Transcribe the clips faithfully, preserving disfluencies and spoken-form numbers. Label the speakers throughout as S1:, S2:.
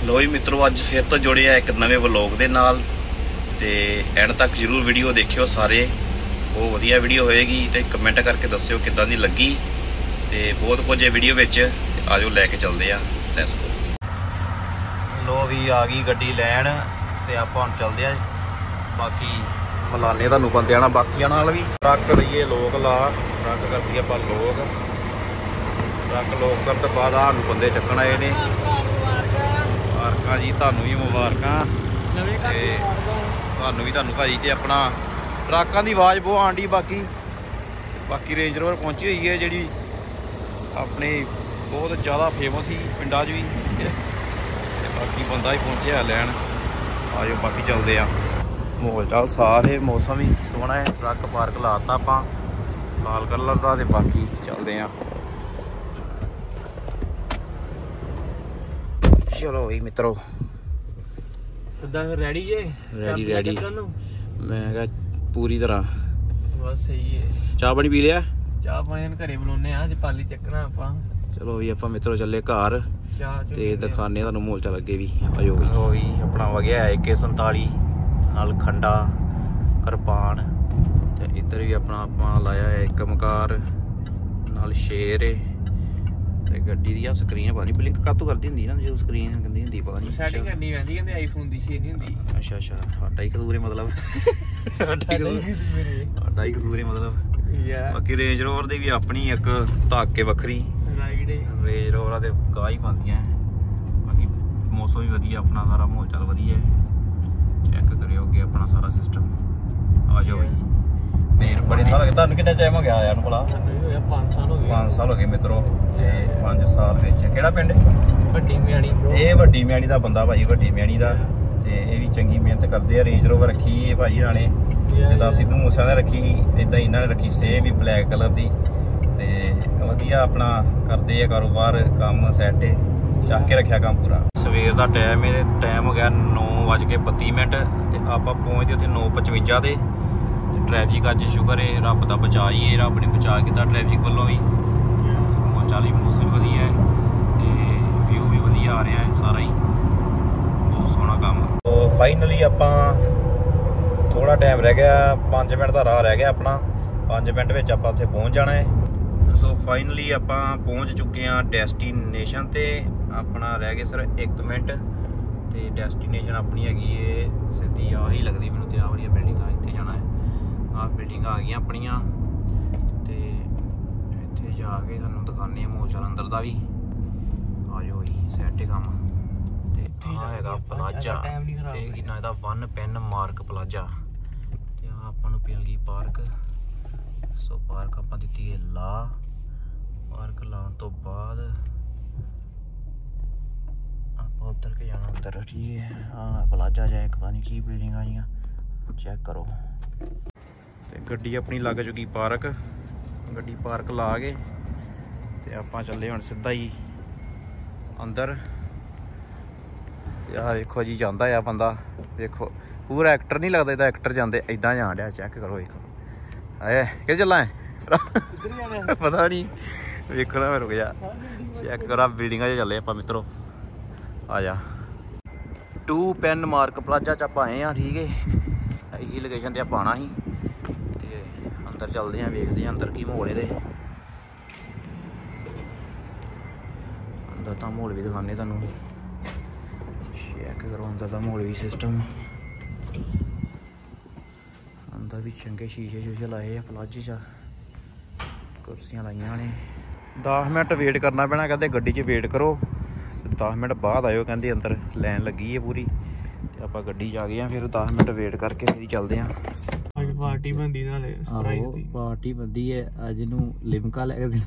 S1: लो जी मित्रों, अज फिर तो जुड़े आ एक नवे व्लॉग के नाल ते एंड तक जरूर वीडियो देखियो सारे। बहुत वधिया वीडियो होएगी ते कमेंट करके दस्सियो किदां दी लगी ते बहुत कुछ है वीडियो विच। आजो लैके चलते आ। Let's go. लो भी आ गई गड्डी लैन ते आपां हुण चलदे आ। बाकी मिलाने तुहानूं बंदियां नाल बाकियां नाल भी। ट्रक दईए लोक ला, ट्रक कर दईए आपां लोक, ट्रक लोक करन तो बाद सानूं बंदे चक्कण आए ने। मुबारकां जी, तुहानूं भी मुबारकां ते तुहानूं भी तुहानूं भाजी ते अपना ट्रकां दी आवाज़ बहुत आंडी। बाकी बाकी रेंज रोवर पहुंची हुई है जी अपने बहुत ज़्यादा फेमस ही पिंडा च भी। बाकी बंदा ही पहुंचे लैन। आजो बाकी चलते हैं। माहौल चाल साफ है, मौसम भी सोहना है। ट्रक पार्क लाता आपां लाल कलर का। बाकी चलते हैं। चलो भाई मित्रों,
S2: रेडी है?
S1: रेडी रेडी मैं कहा पूरी तरह।
S2: बस सही है।
S1: चाह पानी पी लिया? चाह
S2: पानी घरे बनाने आज पाली चक्कना आपां।
S1: चलो भी आपां मित्रों चले घर ते दिखाने तुहानूं मोल चल अगे भी। आजो भी ओ भी अपना वगैया है के संताली नाल खंडा कृपान ते इधर भी अपना आपां लाया है एक मकार नाल शेर है। गड्डी दी स्क्रीन पता नहीं ब्लिंक कातों करदी हुंदी ना, जो स्क्रीन गंदी हुंदी पता नहीं
S2: सेटिंग करनी पैंदी कहंदे आईफोन दी शेयर नहीं हुंदी।
S1: अच्छा अच्छा साडा ही कसूर है मतलब साडा ही कसूर है मतलब। बाकी रेंज रोवर दी भी अपनी एक धक के वखरी राइड है। रेंज रोवर दे गाह ही पांदियां। बाकी मौसम भी वधिया, अपना सारा माहौल चाल वधिया है। चेक करियो अगे अपना सारा सिस्टम। आ जाओ भाई। मेर बड़े साल हो गए। तुहानूं किन्ना टाइम हो गया आया नूं भला?
S2: पांच साल हो गए।
S1: पांच साल हो गए मित्रों ते पांच साल विच किहड़ा पिंड?
S2: वड्डी म्याणी।
S1: ये वड्डी म्याणी दा बंदा भाई, वड्डी म्याणी दा ते ये भी चंगी मेहनत करदे आ। रेंज रोवर रखी है भाई इन्हां ने, जिद्दां सिद्धू मूसे ने रखी इदां ही इन्हां ने रखी सेम ही ब्लैक कलर दी ते वधिया अपना करदे आ कारोबार। काम सैट है, चक के रखिया काम पूरा। सवेर दा टाइम है, टाइम हो गया नौ वज के बत्ती मिनट ते आपां पहुंचदे उत्थे नौ पचवंजा ते। ट्रैफिक अज शुक्र है रब का बचा ही है, रब ने बचा किया ट्रैफिक वालों भी। चाली मौसम वधिया है ते व्यू भी वधिया आ रहा है सारा ही, बहुत सोहना काम। तो फाइनली आपां थोड़ा टाइम रह गया, पाँच मिनट का राह रह गया अपना। पाँच मिनट में आपां उत्थे पहुँच जाना है। सो फाइनली आपां पहुँच चुके हैं डेस्टिनेशन ते। अपना रह गए सर एक मिनट ते डेस्टिनेशन अपनी हैगी है सीधी आ ही लगती मैनूं ते आ वाली बिल्डिंग इत्थे जाना है। आ बिल्डिंग आ गई अपनिया ते इत्थे जाके तुहानूं दिखाने माहौल चाल अंदर दा भी। आ जाओ जी सैट है काम ते आ हैगा प्लाजा। ये किन्ना इहदा वन पेन मार्क प्लाजा ते आ आपां नूं मिल गई पार्क। सो पार्क आपां दित्ती है ला। पार्क लाउण तो बाद आपां उतर के जाना अंदर। ठीक है हाँ प्लाजा जाए पता नहीं की बिल्डिंग आ जियां चेक करो। ते गड्डी अपनी लग चुकी पार्क। गड्डी पार्क ला के ते आपां चले हुण सीधा ही अंदर। आ देखो जी जांदा है बंदा, देखो पूरा एक्टर नहीं लगता इहदा, एक्टर जांदे इदां जान डया। चेक करो देखो है कि चलां है पता नहीं वेखो ना। रुक जा चेक करो बिल्डिंग च चले आपां मित्रों। आ जा टू पेन मार्क प्लाजा च आपां आए हाँ। ठीक है यही लोकेशन ते आपां आना ही। अंदर चलते हैं वेखते हैं अंदर की माहौल है। अंदर का माहौल भी दिखाने तुहानूं। चेक करो अंदर का माहौल भी सिस्टम। अंदर भी चंगे शीशे शूशे लाए प्लाजे च, कुर्सियां लाइया ने। दस मिनट वेट करना पैना, कहते गड्डी च वेट करो दस मिनट बाद आयो। कहते अंदर लैन लगी है पूरी ते आपां गड्डी च आ गए हैं। फिर दस मिनट वेट करके फिर ही चलते हैं।
S2: पार्टी बनदी नाले सरप्राइज दी
S1: पार्टी बनदी है अज नूं लिमका लै के देना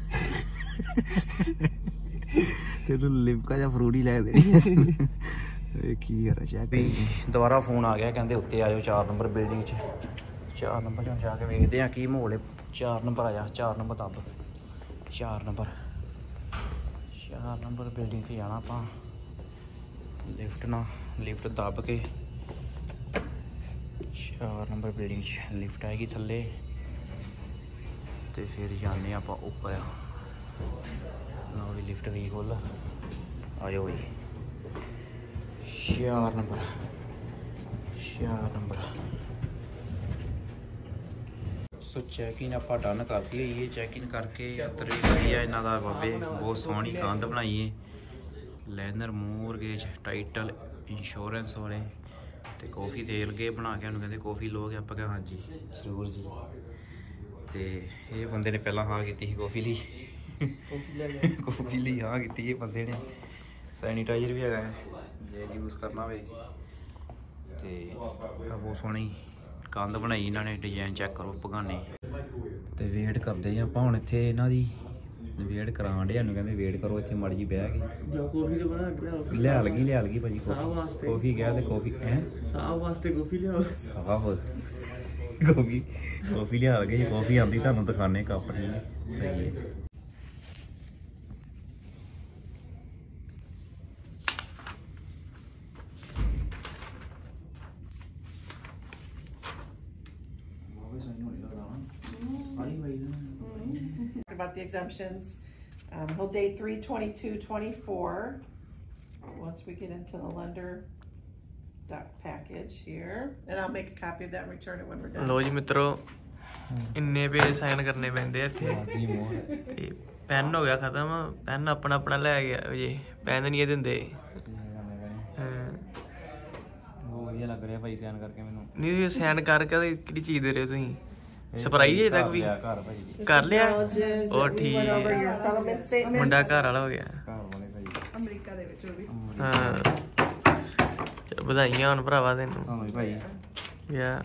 S1: तेनू लिमका या फ्रूटी लै देनी की यार। चेक दोबारा फोन आ गया कहंदे उत्ते आ जाओ चार नंबर बिल्डिंग च। चार नंबर च जाके वेखदे हैं की माहौल है। चार नंबर आ जा, चार नंबर दब, चार नंबर चार नंबर बिल्डिंग च जाना आपां। लिफ्ट ना लिफ्ट दब के चार नंबर बिल्डिंग लिफ्ट आएगी थल्ले तो फिर जाने आप उपर। लो भी लिफ्ट गई खोल। आ जाओ भाई ਚਾਰ ਨੰਬਰ ਚਾਰ ਨੰਬਰ। ਸੋ ਚੈਕਿੰਗ ਆਪਾਂ ਡਨ ਕਰਤੀ ਹੋਈ ਹੈ। ਚੈਕਿੰਗ ਕਰਕੇ ਅੰਦਰ ਵੀ ਵਧੀਆ ਇਹਨਾਂ ਦਾ ਬਾਬੇ ਬਹੁਤ ਸੋਹਣੀ ਕੰਧ ਬਣਾਈ ਹੈ। ਲੈਨਰ ਮੋਰਗੇਜ ਟਾਈਟਲ ਇੰਸ਼ੋਰੈਂਸ ਵਾਲੇ ਤੇ ਕਾਫੀ ਦੇ ਲਗੇ ਬਣਾ ਕੇ ਉਹਨੂੰ ਕਹਿੰਦੇ ਕਾਫੀ ਲੋਗੇ ਆਪਾਂ ਕਿਹਾ ਹਾਂਜੀ ਜ਼ਰੂਰ ਜੀ। ਤੇ ਇਹ ਬੰਦੇ ਨੇ ਪਹਿਲਾਂ ਹਾਂ ਕੀਤੀ ਸੀ ਕਾਫੀ ਲਈ ਕਾਫੀ ਲਈ ਹਾਂ ਕੀਤੀ ਇਹ ਬੰਦੇ ਨੇ। ਸੈਨੀਟਾਈਜ਼ਰ ਵੀ ਹੈਗਾ ਜੇ ਯੂਜ਼ ਕਰਨਾ ਹੋਵੇ। ਤੇ ਬਹੁਤ ਸੋਹਣੀ ਕੰਧ ਬਣਾਈ ਇਹਨਾਂ ਨੇ। ਡਿਜ਼ਾਈਨ ਚੈੱਕ ਕਰੋ ਪਗਾਨੇ। ਤੇ ਵੇਟ ਕਰਦੇ ਆਪਾਂ ਹੁਣ ਇੱਥੇ ਇਹਨਾਂ ਦੀ ਵੇਟ ਕਰਾਉਣ ਦੇ। ਕਹਿੰਦੇ ਵੇਟ ਕਰੋ ਇੱਥੇ ਮਾੜੀ ਜੀ ਬਹਿ ਕੇ ਲਿਆ ਲਗੀ ਲਿਆ ਲਗੀ ਭਾਜੀ ਕਾਫੀ ਗਿਆ ਤੇ ਕਾਫੀ ਹੈ ਸਾਹ ਵਾਸਤੇ ਕਾਫੀ ਲਿਆਓ ਸਾਹ ਕਾਫੀ ਕਾਫੀ ਲਿਆ ਲਗੇ ਜੀ। ਕਾਫੀ ਆਉਂਦੀ ਤੁਹਾਨੂੰ ਦਿਖਾਣੇ ਕੱਪ ਠੀਕ ਹੈ ਸਹੀ ਹੈ।
S3: About the exemptions, um, he'll date three twenty-two twenty-four. Once we get into the lender doc package here, and I'll make a copy of that and return it when we're done.
S2: ਲੋ ਜੀ ਮਿੱਤਰੋ ਇੰਨੇ ਪੇ sign ਕਰਨੇ ਪੈਂਦੇ ਇੱਥੇ। ਤੇ PAN ਹੋ ਗਿਆ ਖਤਮ। ਪੈਨ ਆਪਣਾ ਆਪਣਾ ਲੈ ਗਿਆ ਜੀ। ਪੈਨ ਨਹੀਂ ਇਹ ਦਿੰਦੇ।
S1: ਬਹੁਤ ਵਧੀਆ ਲੱਗ ਰਿਹਾ ਭਾਈ ਸਾਈਨ ਕਰਕੇ ਮੈਨੂੰ।
S2: ਨਹੀਂ ਸਾਈਨ ਕਰਕੇ ਕਿਹੜੀ ਚੀਜ਼ ਦੇ ਰਹੇ ਹੋ ਤੁਸੀਂ? ਸਰਪ੍ਰਾਈਜ਼ ਹੈ ਤੱਕ ਵੀ ਕਰ ਲਿਆ। ਉਹ ਠੀਕ ਮੁੰਡਾ ਘਰ ਵਾਲਾ ਹੋ ਗਿਆ।
S3: ਅਮਰੀਕਾ ਦੇ ਵਿੱਚ ਉਹ ਵੀ
S2: ਹਾਂ ਚਲ ਵਧਾਈਆਂ ਹੁਣ ਭਰਾਵਾ ਤੈਨੂੰ।
S1: ਹਾਂ ਭਾਈ
S2: ਯਾ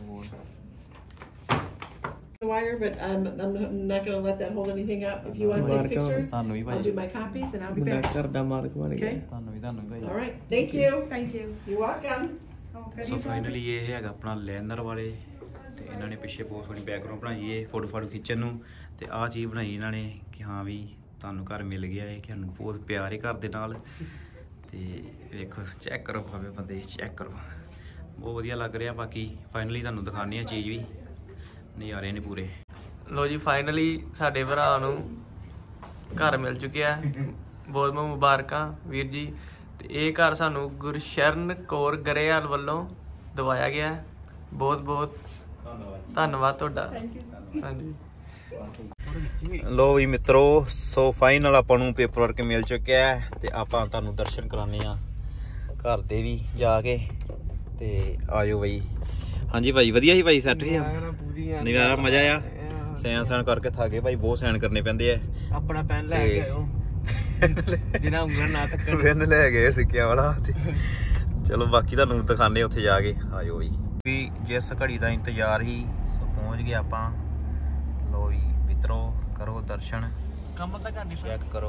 S3: the wire, but um, I'm not going to let that hold anything up. If you want to take pictures, I'll do my copies and I'll be back.
S2: ਘਰ ਦਾ ਮਾਲਕ ਬਣ ਗਿਆ।
S1: ਤੁਹਾਨੂੰ ਵੀ ਤੁਹਾਨੂੰ ਭਾਈ।
S3: All right, thank you. Thank you. You're welcome.
S1: So finally ਇਹ ਹੈਗਾ ਆਪਣਾ ਲੈਨਰ ਵਾਲੇ। ਤੇ ਇਹਨਾਂ ਨੇ ਪਿੱਛੇ ਬਹੁਤ ਸੋਹਣੀ ਬੈਕਗ੍ਰਾਉਂਡ ਬਣਾਈ ਹੈ ਫੋਟੋ ਫਾਟੋ ਖਿੱਚਣ ਨੂੰ। ਤੇ ਆਹ ਚੀਜ਼ ਬਣਾਈ ਇਹਨਾਂ ਨੇ ਕਿ ਹਾਂ ਵੀ ਤੁਹਾਨੂੰ ਘਰ ਮਿਲ ਗਿਆ ਹੈ। ਕਿ ਸਾਨੂੰ ਬਹੁਤ ਪਿਆਰ ਹੈ ਘਰ ਦੇ ਨਾਲ। ਤੇ ਵੇਖੋ ਚੈੱਕ ਕਰੋ ਭਾਵੇਂ ਬੰਦੇ ਚੈੱਕ ਕਰੋ ਬਹੁਤ ਵਧੀਆ ਲੱਗ ਰਿਹਾ। ਬਾਕੀ ਫਾਈਨਲੀ ਤੁਹਾਨੂੰ ਦਿਖਾਉਂਦੇ ਆ ਚੀਜ਼ ਵੀ ਨਜ਼ਾਰੇ ਨੇ ਪੂਰੇ।
S2: ਲੋ ਜੀ ਫਾਈਨਲੀ ਸਾਡੇ ਭਰਾ ਨੂੰ ਘਰ ਮਿਲ ਚੁੱਕਿਆ। ਬਹੁਤ ਬਹੁਤ ਮੁਬਾਰਕਾਂ ਵੀਰ ਜੀ। ਤੇ ਇਹ ਘਰ ਸਾਨੂੰ ਗੁਰਸ਼ਰਨ ਕੌਰ ਗਰੇਵਾਲ ਵੱਲੋਂ ਦਵਾਇਆ ਗਿਆ। ਬਹੁਤ ਬਹੁਤ ਧੰਨਵਾਦ ਤੁਹਾਡਾ। ਹਾਂਜੀ
S1: ਲੋ ਵੀ ਮਿੱਤਰੋ ਸੋ ਫਾਈਨਲ ਆਪਾਂ ਨੂੰ ਪੇਪਰ ਵਰਕ ਮਿਲ ਚੁੱਕਿਆ ਹੈ। ਤੇ ਆਪਾਂ ਤੁਹਾਨੂੰ ਦਰਸ਼ਨ ਕਰਾਉਂਦੇ ਆ ਘਰ ਦੇ ਵੀ ਜਾ ਕੇ। ਤੇ ਆਜੋ ਬਈ। ਹਾਂਜੀ ਭਾਈ ਵਧੀਆ ਸੀ ਭਾਈ ਸੈੱਟ ਸੀ ਨਜ਼ਾਰਾ ਮਜ਼ਾ ਆ। ਸੈਨ ਸੈਨ ਕਰਕੇ ਥਾਗੇ ਭਾਈ ਬਹੁਤ ਸੈਨ ਕਰਨੇ ਪੈਂਦੇ ਆ।
S2: ਆਪਣਾ ਪੈਨ ਲੈ ਕੇ ਆਇਓ ਜਿਹਨਾਂ ਉਂਗਲਾਂ ਨਾ ਤੱਕਣ।
S1: ਪੈਨ ਲੈ ਗਏ ਸਿੱਕਿਆਂ ਵਾਲਾ। ਤੇ ਚਲੋ ਬਾਕੀ ਤੁਹਾਨੂੰ ਦਿਖਾਣੇ ਉੱਥੇ ਜਾ ਕੇ। ਆਜੋ ਬਈ ਵੀ ਜਿਸ ਘੜੀ ਦਾ ਇੰਤਜ਼ਾਰ ਹੀ ਸੋ ਪਹੁੰਚ ਗਏ ਆਪਾਂ। ਲੋ ਵੀ ਮਿੱਤਰੋ ਕਰੋ ਦਰਸ਼ਨ।
S2: ਕੰਮ ਤਾਂ ਕਰਨੀ
S1: ਚੈੱਕ ਕਰੋ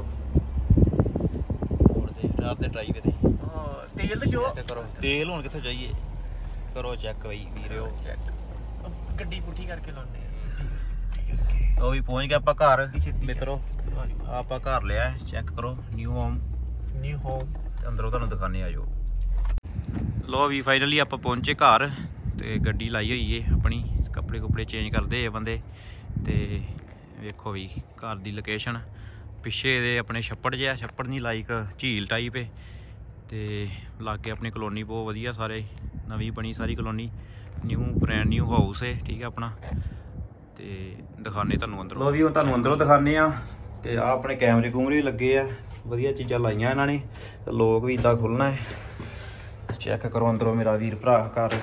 S1: ਮੋੜ ਦੇ ਰਾਤ ਦੇ ਡਰਾਈਵੇ ਤੇ।
S2: ਹਾਂ ਤੇਲ ਤੇ ਜੋ
S1: ਕਰੋ ਤੇਲ ਹੁਣ ਕਿੱਥੋਂ ਜਾਈਏ ਕਰੋ ਚੈੱਕ ਬਈ ਵੀਰਿਓ
S2: ਚੈੱਕ। ਗੱਡੀ ਪੁੱਠੀ ਕਰਕੇ ਲਾਉਂਦੇ ਆ।
S1: ਉਹ ਵੀ ਪਹੁੰਚ ਗਿਆ ਆਪਾਂ ਘਰ ਮਿੱਤਰੋ। ਆਪਾਂ ਘਰ ਲਿਆ ਚੈੱਕ ਕਰੋ ਨਿਊ ਹੋਮ
S2: ਨਿਊ ਹੋਮ।
S1: ਅੰਦਰੋਂ ਤੁਹਾਨੂੰ ਦਿਖਾਣੇ ਆਜੋ। ਲੋ ਵੀ ਫਾਈਨਲੀ ਆਪਾਂ ਪਹੁੰਚੇ ਘਰ। ਤੇ ਗੱਡੀ ਲਾਈ ਹੋਈ ਏ ਆਪਣੀ। ਕੱਪੜੇ ਕੁਪੜੇ ਚੇਂਜ ਕਰਦੇ ਆ ਬੰਦੇ। ਤੇ ਵੇਖੋ ਵੀ ਘਰ ਦੀ ਲੋਕੇਸ਼ਨ ਪਿੱਛੇ ਇਹਦੇ ਆਪਣੇ ਛੱਪੜ ਜਿਹਾ ਛੱਪੜ ਨਹੀਂ ਲਾਈਕ ਝੀਲ ਟਾਈਪ ਏ। ਤੇ ਲਾਗੇ ਆਪਣੀ ਕਲੋਨੀ ਬਹੁਤ ਵਧੀਆ ਸਾਰੇ ਨਵੀਂ ਬਣੀ ਸਾਰੀ colony new brand new house ਹੈ ਠੀਕ ਹੈ ਆਪਣਾ। ਤੇ ਦਿਖਾਣੇ ਤੁਹਾਨੂੰ ਅੰਦਰੋਂ। ਲੋ ਵੀ ਹੁਣ ਤੁਹਾਨੂੰ ਅੰਦਰੋਂ ਦਿਖਾਣੇ ਆ। ਤੇ ਆ ਆਪਣੇ ਕੈਮਰੇ ਕੂਮਰੇ ਵੀ ਲੱਗੇ ਆ ਵਧੀਆ ਚੀਜ਼ਾਂ ਲਾਈਆਂ ਇਹਨਾਂ ਨੇ। ਲੋਕ ਵੀ ਇੱਦਾਂ ਖੁੱਲਣਾ ਹੈ। ਚੈੱਕ ਕਰੋ ਅੰਦਰੋਂ ਮੇਰਾ ਵੀਰ ਭਰਾ ਘਰ।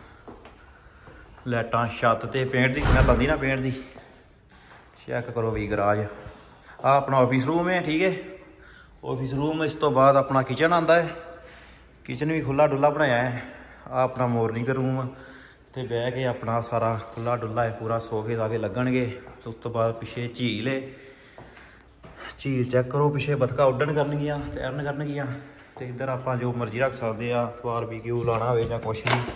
S1: ਲਾਈਟਾਂ ਛੱਤ ਤੇ ਪੇਂਟ ਦੀ ਸਮੈਲ ਆਉਂਦੀ ਨਾ ਪੇਂਟ ਦੀ। ਚੈੱਕ ਕਰੋ ਵੀ ਗਰਾਜ। ਆ ਆਪਣਾ ਆਫਿਸ ਰੂਮ ਹੈ ਠੀਕ ਹੈ। ਆਫਿਸ ਰੂਮ ਇਸ ਤੋਂ ਬਾਅਦ ਆਪਣਾ ਕਿਚਨ ਆਉਂਦਾ ਹੈ। ਕਿਚਨ ਵੀ ਖੁੱਲਾ ਡੁੱਲਾ ਬਣਾਇਆ ਹੈ। ਆ ਆਪਣਾ ਮੋਰਨਿੰਗ ਰੂਮ ਤੇ ਬਹਿ ਕੇ ਆਪਣਾ ਸਾਰਾ ਖੁੱਲਾ ਡੁੱਲਾ ਹੈ ਪੂਰਾ। ਸੋਫੇ ਸਾਫੇ ਲੱਗਣਗੇ। ਉਸ ਤੋਂ ਬਾਅਦ ਪਿੱਛੇ ਝੀਲ ਹੈ। ਝੀਲ ਚੈੱਕ ਕਰੋ ਪਿੱਛੇ ਬਤਕਾਂ ਉੱਡਣ ਕਰਨਗੀਆਂ ਤੈਰਨ ਕਰਨਗੀਆਂ। ਤੇ ਇੱਧਰ ਆਪਾਂ ਜੋ ਮਰਜ਼ੀ ਰੱਖ ਸਕਦੇ ਆ ਬਾਰਬੀਕਿਊ ਲਾਉਣਾ ਹੋਵੇ ਜਾਂ ਕੁਛ ਵੀ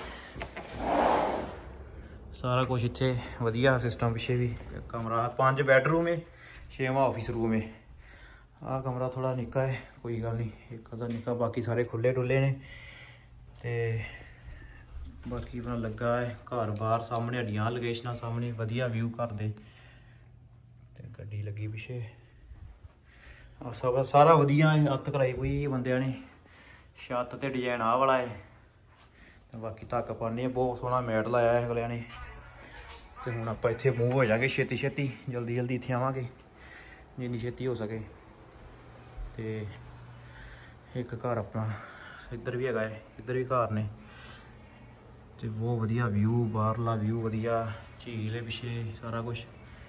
S1: ਸਾਰਾ ਕੁਛ ਇੱਥੇ ਵਧੀਆ ਸਿਸਟਮ। ਪਿੱਛੇ ਵੀ ਕਮਰਾ ਪੰਜ ਬੈਡਰੂਮ ਹੈ ਛੇਵਾਂ ਆਫਿਸ ਰੂਮ ਹੈ। ਆਹ ਕਮਰਾ ਥੋੜਾ ਨਿੱਕਾ ਹੈ ਕੋਈ ਗੱਲ ਨਹੀਂ ਇੱਕ ਅੱਧਾ ਨਿੱਕਾ। ਬਾਕੀ ਸਾਰੇ ਖੁੱਲੇ ਡੁੱਲੇ ਨੇ। ਤੇ ਬਾਕੀ ਆਪਣਾ ਲੱਗਾ ਹੈ ਘਰ ਬਾਹਰ ਸਾਹਮਣੇ ਹੱਡੀਆਂ ਲੋਕੇਸ਼ਨਾਂ ਸਾਹਮਣੇ ਵਧੀਆ ਵਿਊ ਘਰ ਦੇ। ਤੇ ਗੱਡੀ ਲੱਗੀ ਪਿੱਛੇ। ਆ ਸਭ ਸਾਰਾ ਵਧੀਆ ਹੈ। ਅੱਤ ਕਰਾਈ ਪਈ ਬੰਦਿਆਂ ਨੇ। छत ते डिजाइन आ वाला है ते बाकी तक पाने बहुत सोहना मैट लाया है अगलियां ने। तो हुण आपां इत्थे मूव हो जाएंगे छेती छेती जल्दी जल्दी इत्थे आवांगे जिन्नी छेती हो सके। तो एक घर अपना इधर भी है, इधर भी घर ने। तो बहुत वधिया व्यू, बाहरला व्यू वधिया, झील है पिछे, सारा कुछ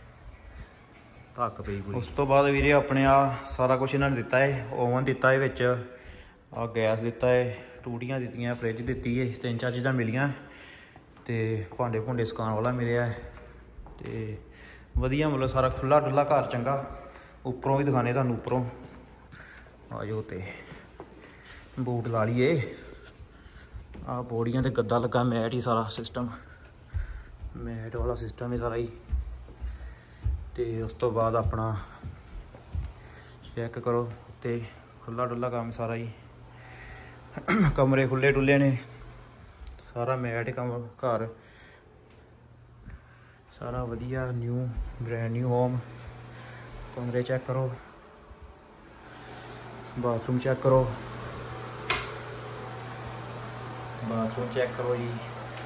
S1: धक पई पूरी। उस तो बाद वीरे अपने आ सारा कुछ इन्होंने दिता है। ओवन दिता है विच, आ गैस दिता है, टूटियां दित्तियां, फ्रिज दित्ती है, तीन चार चीज़ां मिलियां। तो भांडे भुंडे सुकाउण वाला मिलिया है। तो वधिया मतलब सारा खुला डुला घर चंगा। उपरों भी दिखाने तुहानूं, उपरों आ जाओ तो बूट ला लीए। आ पौड़ियां ते गद्दा लगा, मैट ही सारा सिस्टम, मैट वाला सिस्टम है सारा ही। तो उस तो बाद अपना चेक करो तो खुला डुला काम सारा ही। कमरे खुले डुले ने, सारा मैट कम घर सारा वधिया न्यू ब्रैंड न्यू होम। कमरे चेक करो, बाथरूम चेक करो, बाथरूम चेक करो जी।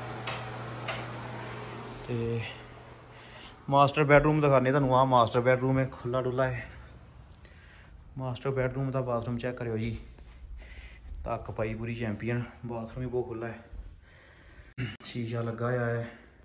S1: तो मास्टर बैडरूम दिखाने तुहानूं, आ मास्टर बैडरूम है, खुला डुला है मास्टर बैडरूम का। बाथरूम चेक करो जी, धक पाई पूरी चैंपियन। बाथरूम भी बहुत खुला है, शीशा लगा हुआ है।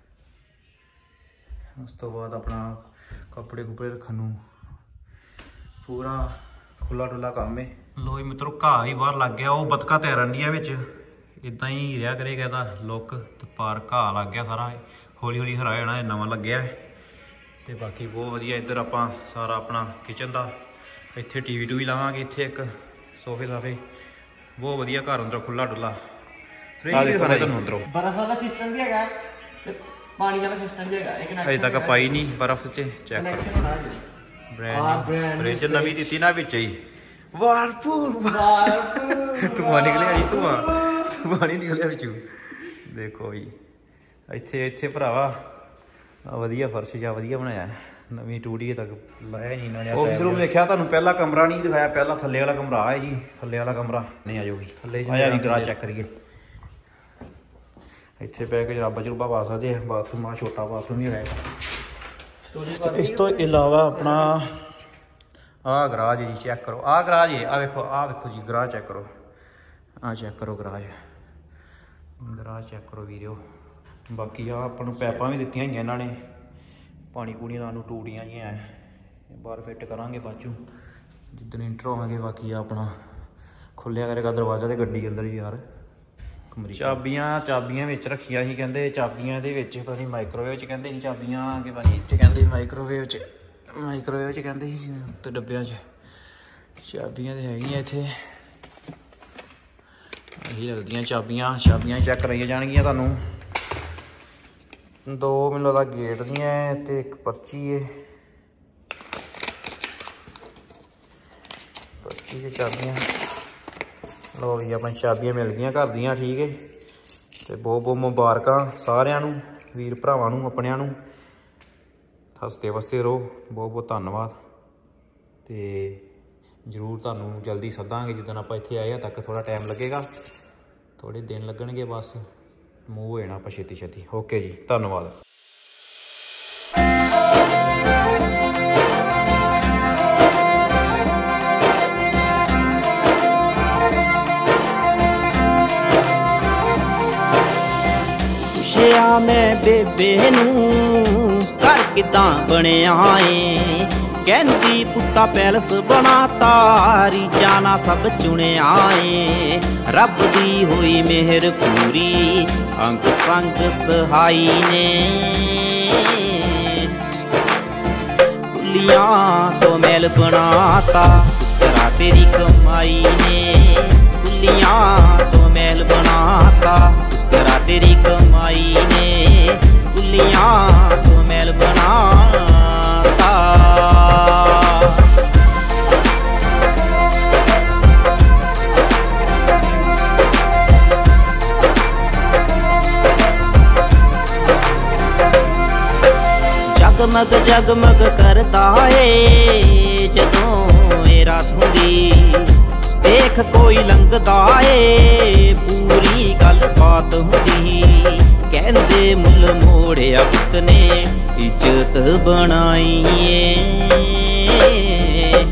S1: उस तो बाद अपना कपड़े कुपड़े रखन नूं पूरा खुला डुला काम है। लो जी मित्रों, घाह ही बाहर लग गया, वो बतका तैरन दी विच, इदां ही रहा करेगा इहदा लुक। तो पार घाह लग गया सारा, हौली हौली हरा जाना, नवां लग्या है। तो बाकी बहुत वधिया। इधर आपां सारा अपना किचन का, इत्थे टी वी टूवी लावांगे, इत्थे एक सोफे साफे, बहुत वधिया घर अंदरों खुला डुला। फ्रिज भी दिखाना तुहानूं अंदरों,
S2: बर्फ वाला सिस्टम भी है, पानी वाला सिस्टम भी है।
S1: अजे तक पाई नहीं बर्फ च, चेक करो ब्रांड फ्रिज नवीं दित्ती ना विच ही। वारपूल धुआं निकलिया जी, धुआं धुआं नहीं निकलिया बिचू। देखो जी इत्थे इत्थे भरावा वधिया फर्श जा वधिया बनाया है, नवीं टूटी तक लाया नहीं इन्होंने। ऑफिस रूम देखा तुहानूं, पहला कमरा नहीं दिखाया, पहला थल्ले वाला कमरा है जी, थल्ले वाला कमरा नहीं। आ जाओ जी थल्ले आया गराज चेक करिए। इत्थे पै के जराबा जरूबा पा सकते हैं। बाथरूम आ छोटा बाथरूम ही रहेगा। इस तो इलावा अपना आ गराज जी, चेक करो आ गराज है, आ वेखो आ वेखो जी गराज चेक करो, आ चेक करो गराज गराज चेक करो वीडियो। बाकी आ अपन पैपां भी दित्तियां होईयां इन्हां ने, पानी पूनी लाने टूटियां जी हैं, बाहर फिट करांगे बाद चों जिद्दन इंटर होवांगे। बाकी आ अपना खुल्लिया करेगा दरवाजा तो गड्डी अंदर ही यार। चाबियां चाबियां विच रखियां ही, कहंदे चाबियां दे विच पता नहीं माइक्रोवेव च कहंदे ही चाबियां के पता नहीं इत्थे कहंदे माइक्रोवेव च माइक्रोवेव च कहंदे ही ते डब्बियां च चाबियां ते हैगियां इत्थे यही लगदियां चाबियां। चाबियां चेक कराइया जाणगियां तुहानूं। दो मैनूं लगदा गेट दियां ते इक पर्ची है, पर्ची च चाबियां। लो जी अपनी चाबियां मिल गई घर दियां, ठीक है। तो बहुत बहुत मुबारकां सारिआं नूं, वीर भरावां नूं, अपणिआं नूं। हसते वसते रहो, बहुत बहुत धन्नवाद। तो जरूर तुहानूं जल्दी सद्दांगे जिद्दन आपां इत्थे आए तक थोड़ा टाइम लगेगा, थोड़े दिन लगणगे, बस मूव हो जाना आपां छेती छेती। ओके जी धन्नवाद।
S4: ਪੁੱਛਿਆ ਮੈਂ ਬੇਬੇ ਨੂੰ ਘਰ ਕਿਦਾਂ ਬਣਿਆ ਏ, ਕਹਿੰਦੀ ਪੁੱਤਾ ਪੈਲਸ ਬਣਾਤਾ ਰੀਝਾਂ ਸਭ ਚੁਣਿਆ ਏ। ਰੱਬ ਦੀ ਹੋਈ ਮਿਹਰ ਪੂਰੀ ਅੰਗ ਸੰਗ ਸਹਾਈ ਨੇ, ਕੁੱਲੀਆਂ ਤੋਂ ਮਹਿਲ ਬਣਾਤਾ ਪੁੱਤਰਾ ਤੇਰੀ ਕਮਾਈ ਨੇ, ਕੁੱਲੀਆਂ ਤੋਂ ਮਹਿਲ ਬਣਾਤਾ पुत्तरा तेरी कमाई ने, कुल्लियां तो महल बनाता। जगमग जगमग करता है जदों ए रात हुंदी, देख ਵੇਖ ਕੋਈ ਲੰਘਦਾ ਏ ਪੂਰੀ ਗੱਲ ਬਾਤ ਹੁੰਦੀ ਕਹਿੰਦੇ ਮੁੱਲ ਮੋੜਿਆ ਪੁੱਤ ਨੇ ਇੱਜ਼ਤ ਬਣਾਈ ਏ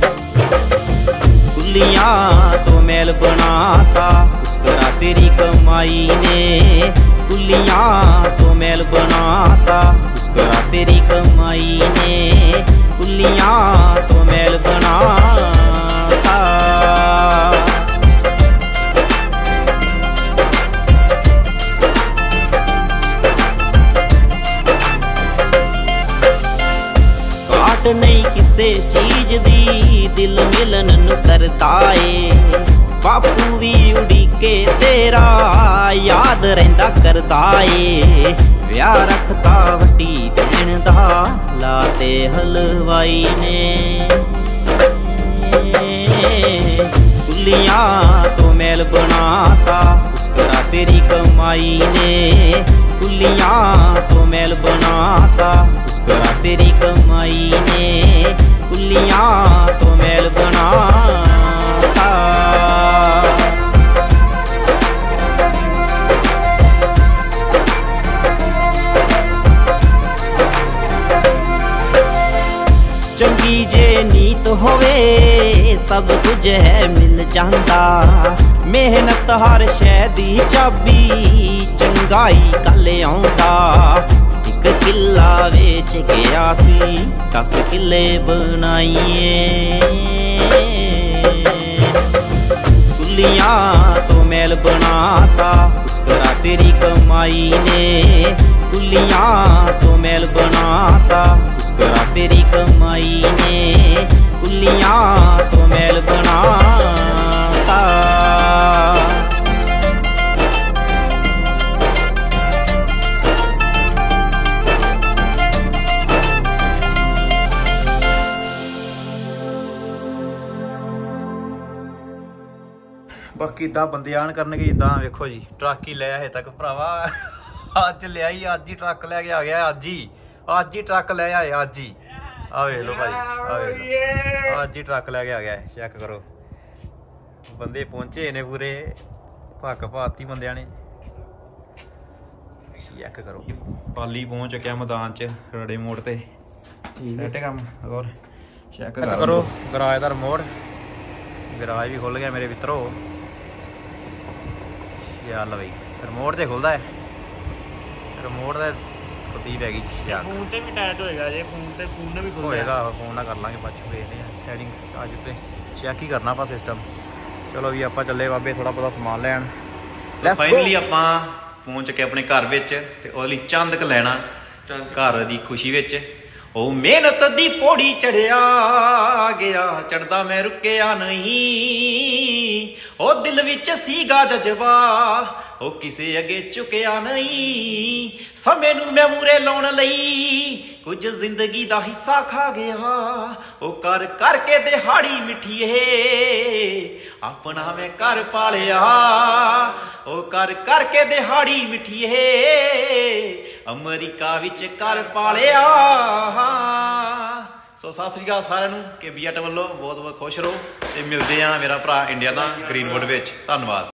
S4: ਕੁੱਲੀਆਂ ਤੋਂ ਮੈਲ ਬਣਾਤਾ ਪੁੱਤਰਾ ਤੇਰੀ ਕਮਾਈ ਨੇ ਕੁੱਲੀਆਂ ਤੋਂ ਮੈਲ ਬਣਾਤਾ ਪੁੱਤਰਾ ਤੇਰੀ ਕਮਾਈ ਨੇ ਕੁੱਲੀਆਂ ਤੋਂ ਮੈਲ ਬਣਾਤਾ ਘਾਟ ਨਹੀਂ ਕਿਸੇ ਚੀਜ਼ ਦੀ ਦਿਲ ਮਿਲਣ ਨੂੰ ਕਰਦਾ ਏ ਬਾਪੂ ਵੀ ਉਡੀਕੇ ਤੇਰਾ ਯਾਦ ਰਹਿੰਦਾ ਕਰਦਾ ਏ ਵਿਆਹ ਰੱਖਤਾ ਵੱਡੀ ਭੈਣ ਦਾ ਲਾਤੇ ਹਲਵਾਈ ਨੇ ਕੁੱਲੀਆਂ ਤੋਂ ਮੈਲ ਬਣਾਤਾ ਪੁੱਤਰਾ ਤੇਰੀ ਕਮਾਈ ਨੇ ਕੁੱਲੀਆਂ ਤੋਂ ਮੈਲ ਬਣਾਤਾ ਪੁੱਤਰਾ ਤੇਰੀ ਕਮਾਈ ਨੇ ਕੁੱਲੀਆਂ ਤੋਂ ਮੈਲ ਬਣਾਤਾ ਚੰਗੀ ਜੇ ਨੀਤ ਹੋਵੇ ਸਭ ਕੁਝ ਹੈ ਮਿਲ ਜਾਂਦਾ ਮਿਹਨਤ ਹਰ ਸ਼ੈ ਦੀ ਚਾਬੀ ਚੰਗਾਈ ਕੱਲ ਆਉਂਦਾ ਇੱਕ ਕਿੱਲਾ ਵੇਚ ਗਿਆ ਸੀ ਦਸ ਕਿੱਲੇ ਬਣਾਈਏ ਕੁੱਲੀਆਂ ਤੋਂ ਮੈਲ ਬਣਾਤਾ ਪੁੱਤਰਾ ਤੇਰੀ ਕਮਾਈ ਨੇ ਕੁੱਲੀਆਂ ਤੋਂ ਮੈਲ ਬਣਾਤਾ ਪੁੱਤਰਾ ਤੇਰੀ ਕਮਾਈ ਨੇ ਕੁੱਲੀਆਂ ਤੋਂ ਮੈਲ ਬਣਾਤਾ
S1: ਬਾਕੀ ਇਦਾਂ ਬੰਦੇ ਆਣ ਕਰਨਗੇ ਜਿੱਦਾਂ ਵੇਖੋ ਜੀ ਟਰੱਕ ਹੀ ਲੈ ਹਜੇ ਤੱਕ ਭਰਾਵਾ ਅੱਜ ਲਿਆ ਹੀ ਅੱਜ ਹੀ ਟਰੱਕ ਲੈ ਕੇ ਆ ਗਿਆ ਅੱਜ ਹੀ ਅੱਜ ਹੀ ਟਰੱਕ ਲੈ ਆਏ ਅੱਜ ਹੀ ਆ ਵੇਖ ਲਓ ਭਾਈ ਆ ਵੇਖ ਲਓ ਅੱਜ ਹੀ ਟਰੱਕ ਲੈ ਕੇ ਆ ਗਿਆ ਚੈੱਕ ਕਰੋ ਬੰਦੇ ਪਹੁੰਚੇ ਨੇ ਪੂਰੇ ਭੱਕ ਪਾਤੀ ਬੰਦਿਆਂ ਨੇ ਚੈੱਕ ਕਰੋ ਪਾਲੀ ਪਹੁੰਚ ਚੁੱਕਿਆ ਮੈਦਾਨ ਚ ਰੜੇ ਮੋੜ ਤੇ ਸੈਟ ਕੰਮ ਹੋਰ ਚੈੱਕ ਕਰੋ ਗਰਾਜ ਦਾ ਰਿਮੋਟ ਗਰਾਜ ਵੀ ਖੁੱਲ ਗਿਆ ਮੇਰੇ ਮਿੱਤਰੋ ਚੱਲ ਬਈ ਰਿਮੋਟ ਤੇ ਖੁੱਲਦਾ ਹੈ ਰਿਮੋਟ ਦਾ ਖੁੱਦੀ ਪੈ ਗਈ ਸ਼ਾਕ
S2: ਫੋਨ ਤੇ ਵੀ ਅਟੈਚ ਹੋਏਗਾ ਜੇ ਫੋਨ ਤੇ ਫੋਨ ਨਾਲ ਵੀ ਖੁੱਲਦਾ
S1: ਹੋਏਗਾ ਫੋਨ ਨਾਲ ਕਰ ਲਾਂਗੇ ਬਾਅਦ ਚ ਵੇਖਦੇ ਆ ਸੈਟਿੰਗ ਅੱਜ ਤੇ ਚੈੱਕ ਹੀ ਕਰਨਾ ਆਪਾਂ ਸਿਸਟਮ ਚਲੋ ਵੀ ਆਪਾਂ ਚੱਲੇ ਬਾਬੇ ਥੋੜਾ ਬਹੁਤਾ ਸਮਾਨ ਲੈਣ ਲੈਟਸ ਗੋ ਫਾਈਨਲੀ ਆਪਾਂ ਪਹੁੰਚ ਚੁੱਕੇ ਆਪਣੇ ਘਰ ਵਿੱਚ ਤੇ ਉਹਦੇ ਲਈ ਚੰਦਕ ਲੈਣਾ ਘਰ ਦੀ ਖੁਸ਼ੀ ਵਿੱਚ ਉਹ ਮਿਹਨਤ ਦੀ ਪੌੜੀ ਚੜਿਆ ਗਿਆ ਚੜਦਾ ਮੈਂ ਰੁਕਿਆ ਨਹੀਂ ਉਹ ਦਿਲ ਵਿੱਚ ਸੀਗਾ ਜਜ਼ਬਾ ਉਹ ਕਿਸੇ ਅੱਗੇ ਝੁਕਿਆ ਨਹੀਂ ਸਮੇਂ ਨੂੰ ਮੈਂ ਮੂਰੇ ਲਾਉਣ ਲਈ ਕੁਝ ਜ਼ਿੰਦਗੀ ਦਾ ਹਿੱਸਾ ਖਾ ਗਿਆ ਉਹ ਕਰ ਕਰਕੇ ਦਿਹਾੜੀ ਮਿੱਠੀਏ ਆਪਣਾ ਮੈਂ ਘਰ ਪਾਲਿਆ ਉਹ ਕਰ ਕਰਕੇ ਦਿਹਾੜੀ ਮਿੱਠੀਏ ਅਮਰੀਕਾ ਵਿੱਚ ਘਰ ਪਾਲਿਆ ਸੋ ਸਤਿ ਸ੍ਰੀ ਅਕਾਲ ਸਾਰਿਆਂ ਨੂੰ ਕੇ ਬੀਐਟ ਵੱਲੋਂ ਬਹੁਤ ਬਹੁਤ ਖੁਸ਼ ਰਹੋ ਤੇ ਮਿਲਦੇ ਆ ਮੇਰਾ ਭਰਾ ਇੰਡੀਆ ਦਾ ਗ੍ਰੀਨਵੁੱਡ ਵਿੱਚ ਧੰਨਵਾਦ।